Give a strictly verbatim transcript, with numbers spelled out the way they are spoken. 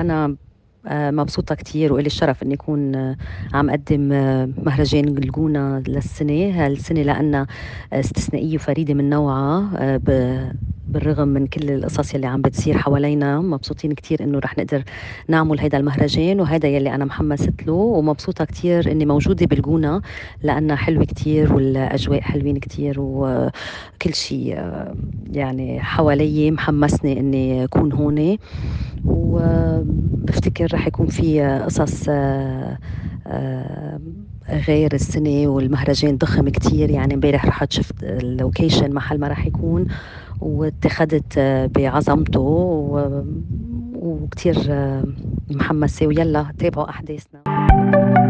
أنا آه، مبسوطة كتير وإلي الشرف إني أكون آه، عم أقدم آه، مهرجان الجونة للسنة هالسنة، لأنها استثنائية وفريدة من نوعها. آه، ب- بالرغم من كل القصص يلي عم بتصير حوالينا، مبسوطين كتير إنه رح نقدر نعمل هيدا المهرجان، وهيدا يلي أنا محمست له. ومبسوطة كتير إني موجودة بالجونة لأنها حلوة كتير والأجواء حلوين كتير، وكل شيء آه، يعني حوالي محمسني إني أكون هون. وبفتكر رح يكون في قصص آه، آه، غير السنة، والمهرجان ضخم كتير. يعني امبارح رحت شفت اللوكيشن محل ما رح يكون، واتخذت آه، بعظمته و- وكتير آه، محمسة. ويلا تابعوا أحداثنا.